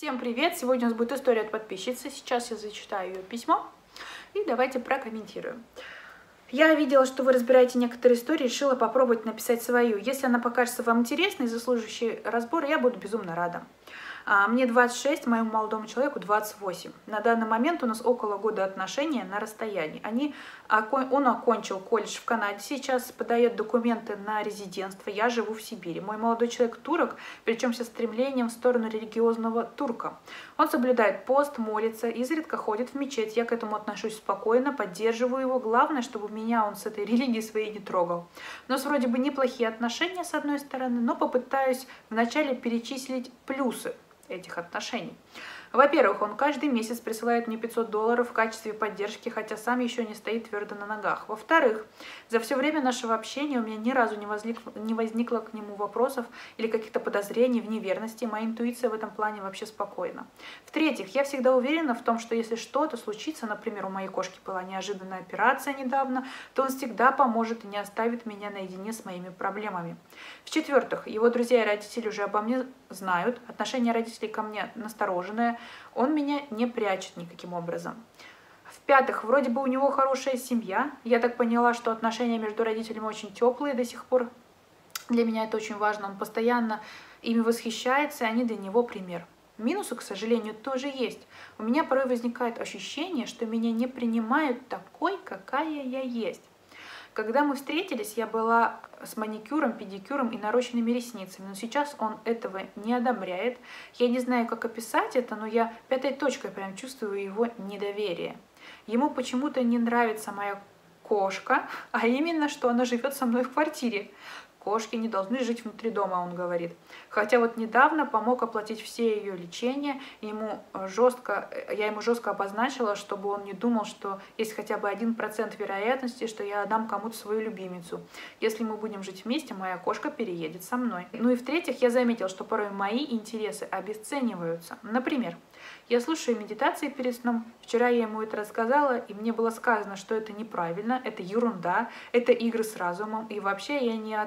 Всем привет! Сегодня у нас будет история от подписчицы. Сейчас я зачитаю ее письмо и давайте прокомментируем. Я видела, что вы разбираете некоторые истории, решила попробовать написать свою. Если она покажется вам интересной и заслуживающей разбора, я буду безумно рада. Мне 26, моему молодому человеку 28. На данный момент у нас около года отношения на расстоянии. Он окончил колледж в Канаде, сейчас подает документы на резидентство. Я живу в Сибири. Мой молодой человек турок, причем со стремлением в сторону религиозного турка. Он соблюдает пост, молится, изредка ходит в мечеть. Я к этому отношусь спокойно, поддерживаю его. Главное, чтобы меня он с этой религией своей не трогал. У нас вроде бы неплохие отношения с одной стороны, но попытаюсь вначале перечислить плюсы этих отношений. Во-первых, он каждый месяц присылает мне $500 в качестве поддержки, хотя сам еще не стоит твердо на ногах. Во-вторых, за все время нашего общения у меня ни разу не возникло к нему вопросов или каких-то подозрений в неверности. Моя интуиция в этом плане вообще спокойна. В-третьих, я всегда уверена в том, что если что-то случится, например, у моей кошки была неожиданная операция недавно, то он всегда поможет и не оставит меня наедине с моими проблемами. В-четвертых, его друзья и родители уже обо мне знают, отношение родителей ко мне настороженное, он меня не прячет никаким образом. В-пятых, вроде бы у него хорошая семья. Я так поняла, что отношения между родителями очень теплые до сих пор. Для меня это очень важно. Он постоянно ими восхищается, и они для него пример. Минусы, к сожалению, тоже есть. У меня порой возникает ощущение, что меня не принимают такой, какая я есть. Когда мы встретились, я была с маникюром, педикюром и нарощенными ресницами, но сейчас он этого не одобряет. Я не знаю, как описать это, но я пятой точкой прям чувствую его недоверие. Ему почему-то не нравится моя кошка, а именно, что она живет со мной в квартире. Кошки не должны жить внутри дома, он говорит. Хотя вот недавно помог оплатить все ее лечения, я ему жестко обозначила, чтобы он не думал, что есть хотя бы 1% вероятности, что я отдам кому-то свою любимицу. Если мы будем жить вместе, моя кошка переедет со мной. Ну и в-третьих, я заметила, что порой мои интересы обесцениваются. Например, я слушаю медитации перед сном. Вчера я ему это рассказала, и мне было сказано, что это неправильно, это ерунда, это игры с разумом, и вообще я не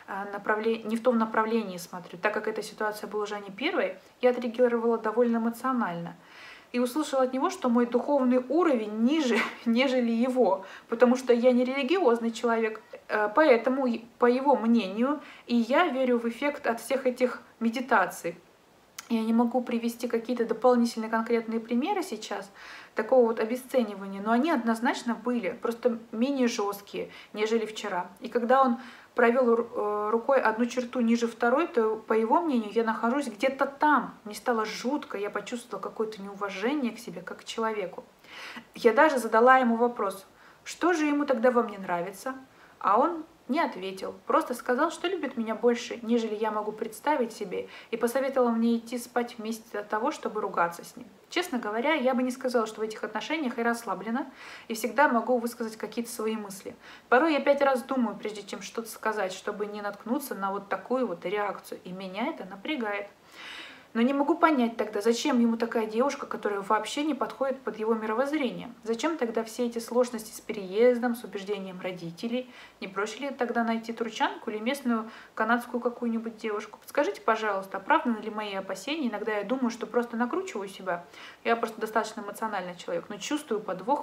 в том направлении смотрю. Так как эта ситуация была уже не первой, я отреагировала довольно эмоционально. И услышала от него, что мой духовный уровень ниже, нежели его, потому что я не религиозный человек. Поэтому, по его мнению, и я верю в эффект от всех этих медитаций. Я не могу привести какие-то дополнительные конкретные примеры сейчас такого вот обесценивания, но они однозначно были, просто менее жесткие, нежели вчера. И когда он провел рукой одну черту ниже второй, то, по его мнению, я нахожусь где-то там. Мне стало жутко, я почувствовала какое-то неуважение к себе, как к человеку. Я даже задала ему вопрос, что же ему тогда во мне нравится, а он не ответил, просто сказал, что любит меня больше, нежели я могу представить себе, и посоветовал мне идти спать вместе от того, чтобы ругаться с ним. Честно говоря, я бы не сказала, что в этих отношениях я расслаблена и всегда могу высказать какие-то свои мысли. Порой я 5 раз думаю, прежде чем что-то сказать, чтобы не наткнуться на вот такую вот реакцию, и меня это напрягает. Но не могу понять тогда, зачем ему такая девушка, которая вообще не подходит под его мировоззрение? Зачем тогда все эти сложности с переездом, с убеждением родителей? Не проще ли тогда найти турчанку или местную канадскую какую-нибудь девушку? Подскажите, пожалуйста, оправданы ли мои опасения? Иногда я думаю, что просто накручиваю себя. Я просто достаточно эмоциональный человек, но чувство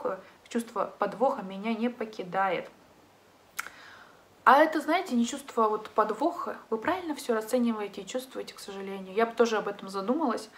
подвоха меня не покидает. А это, знаете, не чувство вот подвоха. Вы правильно все расцениваете и чувствуете, к сожалению. Я бы тоже об этом задумалась.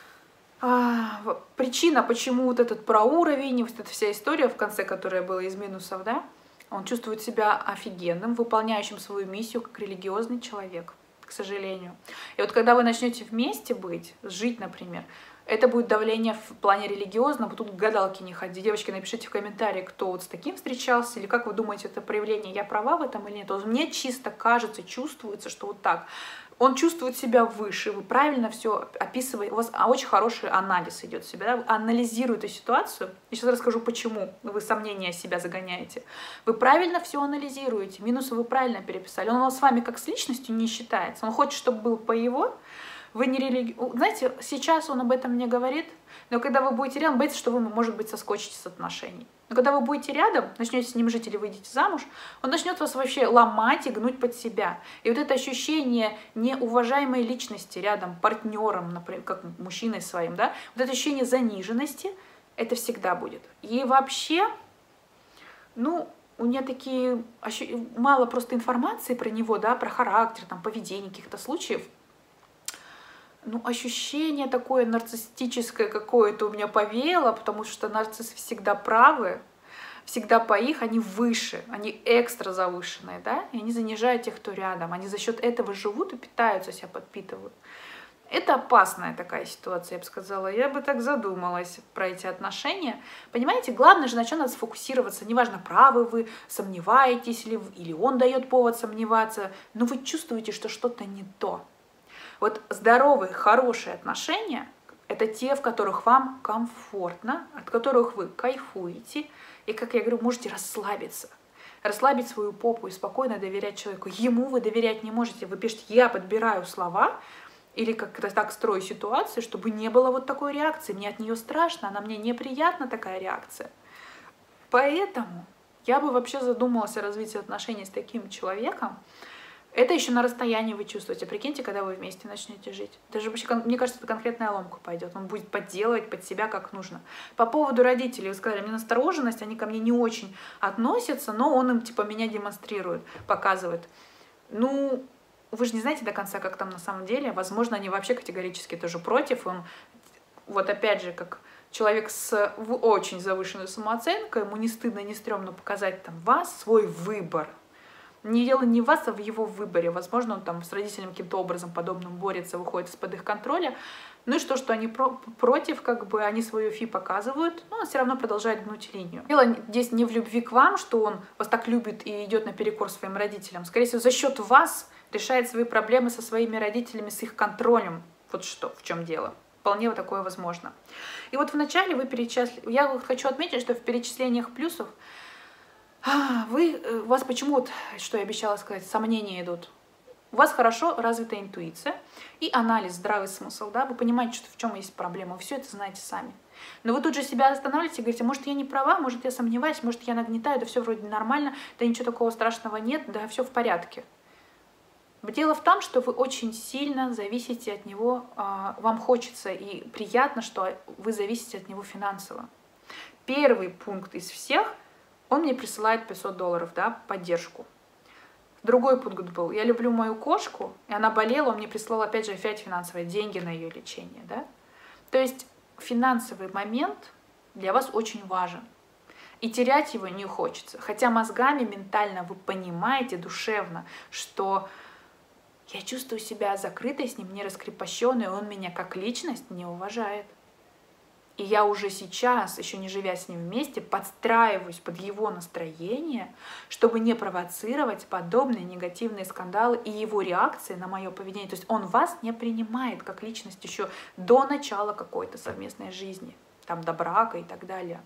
Причина, почему вот этот про уровень, вот эта вся история в конце, которая была из минусов, да, он чувствует себя офигенным, выполняющим свою миссию как религиозный человек, к сожалению. И вот когда вы начнете вместе быть, жить, например, это будет давление в плане религиозного, тут к гадалке не ходи. Девочки, напишите в комментарии, кто вот с таким встречался, или как вы думаете, это проявление, я права в этом или нет. Вот мне чисто кажется, чувствуется, что вот так. Он чувствует себя выше, вы правильно все описываете, у вас очень хороший анализ идет себя, да? Вы анализируете ситуацию. Я сейчас расскажу, почему вы сомнения себя загоняете. Вы правильно все анализируете, минусы вы правильно переписали. Он с вами как с личностью не считается, он хочет, чтобы был по его Вы не Знаете, сейчас он об этом не говорит, но когда вы будете рядом, боится, что вы, может быть, соскочите с отношений. Но когда вы будете рядом, начнете с ним жить или выйдете замуж, он начнет вас вообще ломать и гнуть под себя. И вот это ощущение неуважаемой личности рядом, партнером, например, как мужчиной своим, да, вот это ощущение заниженности, это всегда будет. И вообще, ну, у меня такие мало просто информации про него, да, про характер, там, поведение каких-то случаев. Ну, ощущение такое нарциссическое какое-то у меня повеяло, потому что нарциссы всегда правы, всегда по их, они выше, они экстра завышенные, да, и они занижают тех, кто рядом, они за счет этого живут и питаются, себя подпитывают. Это опасная такая ситуация, я бы сказала. Я бы так задумалась про эти отношения. Понимаете, главное же на чем надо сфокусироваться. Неважно, правы вы, сомневаетесь ли, или он дает повод сомневаться, но вы чувствуете, что что-то не то. Вот здоровые, хорошие отношения – это те, в которых вам комфортно, от которых вы кайфуете, и, как я говорю, можете расслабиться. Расслабить свою попу и спокойно доверять человеку. Ему вы доверять не можете. Вы пишете «я подбираю слова», или как-то так строю ситуацию, чтобы не было вот такой реакции. Мне от нее страшно, она мне неприятна, такая реакция. Поэтому я бы вообще задумалась о развитии отношений с таким человеком. Это еще на расстоянии вы чувствуете. Прикиньте, когда вы вместе начнете жить. Даже вообще, мне кажется, это конкретная ломка пойдет. Он будет подделывать под себя как нужно. По поводу родителей, вы сказали, мне настороженность, они ко мне не очень относятся, но он им типа меня демонстрирует, показывает. Ну, вы же не знаете до конца, как там на самом деле. Возможно, они вообще категорически тоже против. Он, вот опять же, как человек с очень завышенной самооценкой, ему не стыдно, не стрёмно показать там вас, свой выбор. Не дело не в вас, а в его выборе. Возможно, он там с родителями каким-то образом подобным борется, выходит из-под их контроля. Ну и что они против, как бы они свою фи показывают, но он все равно продолжает гнуть линию. Дело здесь не в любви к вам, что он вас так любит и идет наперекор своим родителям. Скорее всего, за счет вас решает свои проблемы со своими родителями, с их контролем. Вот что, в чем дело. Вполне вот такое возможно. И вот вначале вы перечислили... Я хочу отметить, что в перечислениях плюсов у вас почему, вот, что я обещала сказать, сомнения идут. У вас хорошо развита интуиция и анализ, здравый смысл, да, вы понимаете, что в чем есть проблема, вы все это знаете сами. Но вы тут же себя останавливаете и говорите, может, я не права, может, я сомневаюсь, может, я нагнетаю, да все вроде нормально, да ничего такого страшного нет, да все в порядке. Дело в том, что вы очень сильно зависите от него, вам хочется и приятно, что вы зависите от него финансово. Первый пункт из всех, он мне присылает $500, да, поддержку. Другой пункт был, я люблю мою кошку, и она болела, он мне прислал опять же финансовые деньги на ее лечение, да. То есть финансовый момент для вас очень важен. И терять его не хочется. Хотя мозгами, ментально вы понимаете, душевно, что я чувствую себя закрытой с ним, не раскрепощенной, он меня как личность не уважает. И я уже сейчас, еще не живя с ним вместе, подстраиваюсь под его настроение, чтобы не провоцировать подобные негативные скандалы и его реакции на мое поведение. То есть он вас не принимает как личность еще до начала какой-то совместной жизни, там до брака и так далее.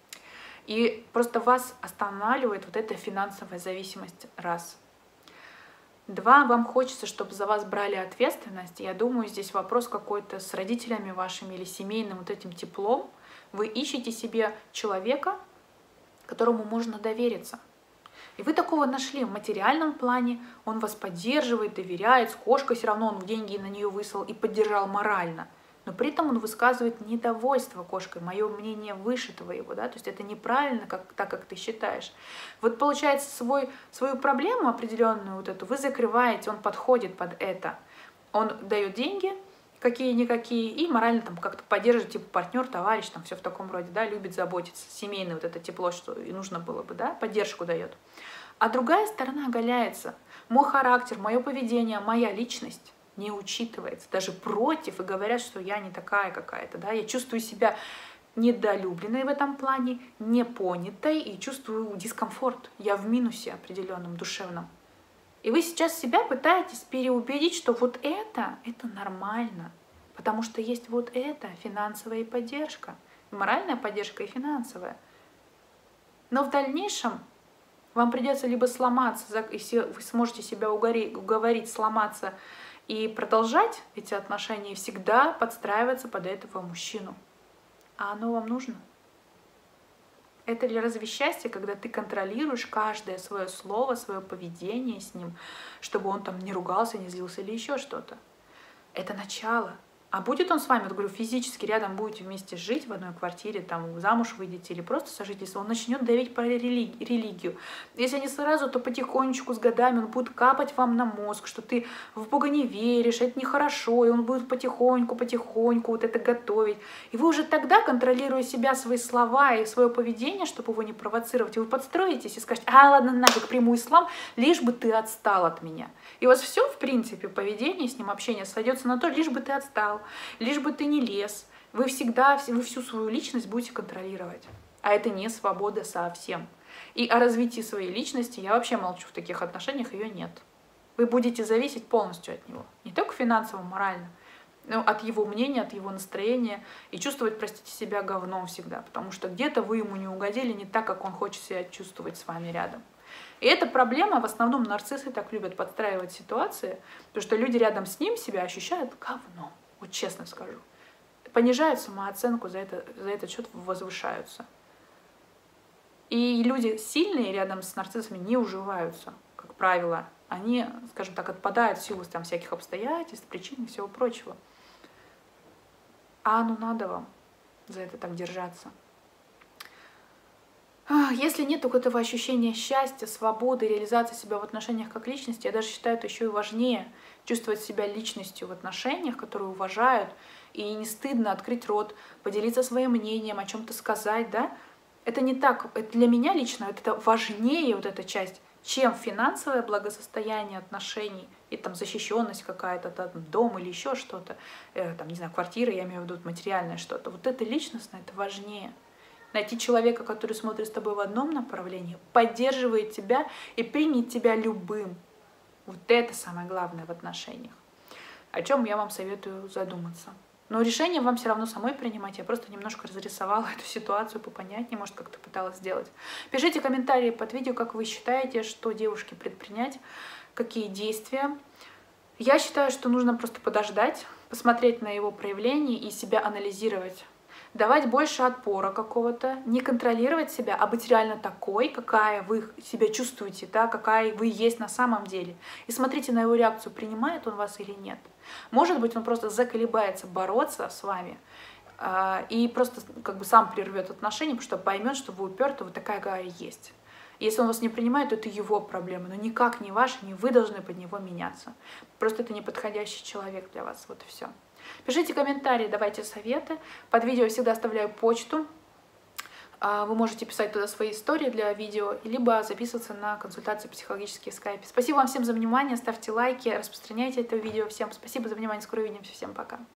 И просто вас останавливает вот эта финансовая зависимость, раз. Два, вам хочется, чтобы за вас брали ответственность. Я думаю, здесь вопрос какой-то с родителями вашими или семейным вот этим теплом. Вы ищете себе человека, которому можно довериться. И вы такого нашли в материальном плане. Он вас поддерживает, доверяет. С кошкой все равно он деньги на нее выслал и поддержал морально. Но при этом он высказывает недовольство кошкой. Мое мнение выше твоего, да, то есть это неправильно, так как ты считаешь. Вот получается свою проблему определенную вот эту вы закрываете, он подходит под это. Он дает деньги, какие-никакие, и морально там как-то поддерживает, типа партнер, товарищ, там все в таком роде, да, любит заботиться, семейное вот это тепло, что и нужно было бы, да, поддержку дает. А другая сторона оголяется. Мой характер, мое поведение, моя личность не учитывается, даже против, и говорят, что я не такая какая-то, да, я чувствую себя недолюбленной в этом плане, непонятой и чувствую дискомфорт, я в минусе определенном, душевном. И вы сейчас себя пытаетесь переубедить, что вот это нормально, потому что есть вот это, финансовая поддержка, моральная поддержка и финансовая. Но в дальнейшем вам придется либо сломаться, если вы сможете себя уговорить сломаться и продолжать эти отношения, и всегда подстраиваться под этого мужчину. А оно вам нужно? Это ли разве счастье, когда ты контролируешь каждое свое слово, свое поведение с ним, чтобы он там не ругался, не злился или еще что-то? Это начало. А будет он с вами, вот говорю, физически рядом будете вместе жить в одной квартире, там замуж выйдете или просто сожительство, он начнет давить про религию. Если не сразу, то потихонечку с годами он будет капать вам на мозг, что ты в Бога не веришь, это нехорошо, и он будет потихоньку вот это готовить. И вы уже тогда, контролируя себя, свои слова и свое поведение, чтобы его не провоцировать, вы подстроитесь и скажете: а ладно, нафиг, приму ислам, лишь бы ты отстал от меня. И у вас все, в принципе, поведение с ним, общение сойдется на то, лишь бы ты отстал, лишь бы ты не лез. Вы всю свою личность будете контролировать. А это не свобода совсем. И о развитии своей личности я вообще молчу, в таких отношениях ее нет. Вы будете зависеть полностью от него. Не только финансово, морально, но от его мнения, от его настроения. И чувствовать, простите, себя говном всегда. Потому что где-то вы ему не угодили не так, как он хочет себя чувствовать с вами рядом. И эта проблема, в основном нарциссы так любят подстраивать ситуации, потому что люди рядом с ним себя ощущают говном, вот честно скажу. Понижают самооценку, за этот счет возвышаются. И люди сильные рядом с нарциссами не уживаются, как правило. Они, скажем так, отпадают в силу там всяких обстоятельств, причин и всего прочего. А ну надо вам за это так держаться. Если нет этого ощущения счастья, свободы, реализации себя в отношениях как личности, я даже считаю, это еще и важнее чувствовать себя личностью в отношениях, которые уважают, и не стыдно открыть рот, поделиться своим мнением, о чем-то сказать, да? Это не так, это для меня лично это важнее вот эта часть, чем финансовое благосостояние отношений и там защищенность какая-то, там, дом или еще что-то, там, не знаю, квартира, я имею в виду материальное что-то. Вот это личностное, это важнее. Найти человека, который смотрит с тобой в одном направлении, поддерживает тебя и примет тебя любым. Вот это самое главное в отношениях. О чем я вам советую задуматься. Но решение вам все равно самой принимать. Я просто немножко разрисовала эту ситуацию попонятнее, может, как-то пыталась сделать. Пишите комментарии под видео, как вы считаете, что девушке предпринять, какие действия. Я считаю, что нужно просто подождать, посмотреть на его проявление и себя анализировать. Давать больше отпора какого-то, не контролировать себя, а быть реально такой, какая вы себя чувствуете, да, какая вы есть на самом деле. И смотрите на его реакцию, принимает он вас или нет. Может быть, он просто заколебается бороться с вами и просто как бы сам прервет отношения, потому что поймет, что вы уперты, вот такая, какая есть. Если он вас не принимает, то это его проблема, но никак не ваша, не вы должны под него меняться. Просто это неподходящий человек для вас, вот и все. Пишите комментарии, давайте советы. Под видео я всегда оставляю почту. Вы можете писать туда свои истории для видео, либо записываться на консультации психологические в скайпе. Спасибо вам всем за внимание, ставьте лайки, распространяйте это видео. Всем спасибо за внимание, скоро увидимся, всем пока.